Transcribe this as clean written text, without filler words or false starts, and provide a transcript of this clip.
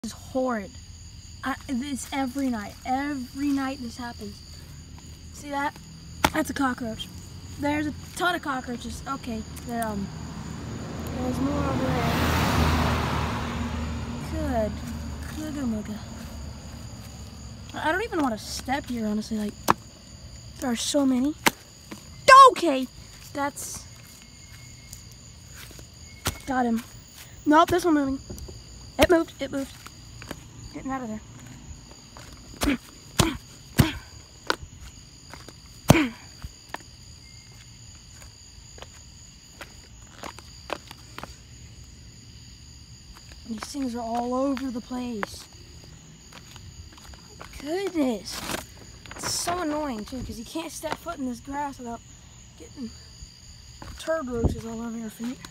This is horrid. This every night. Every night this happens. See that? That's a cockroach. There's a ton of cockroaches. Okay, there's more over there. Good. Good. I don't even want to step here, honestly. Like, there are so many. Okay, that's... Got him. Nope, this one moving. It moved. Getting out of there. These things are all over the place. Goodness. It's so annoying too, because you can't step foot in this grass without getting turd roaches all over your feet.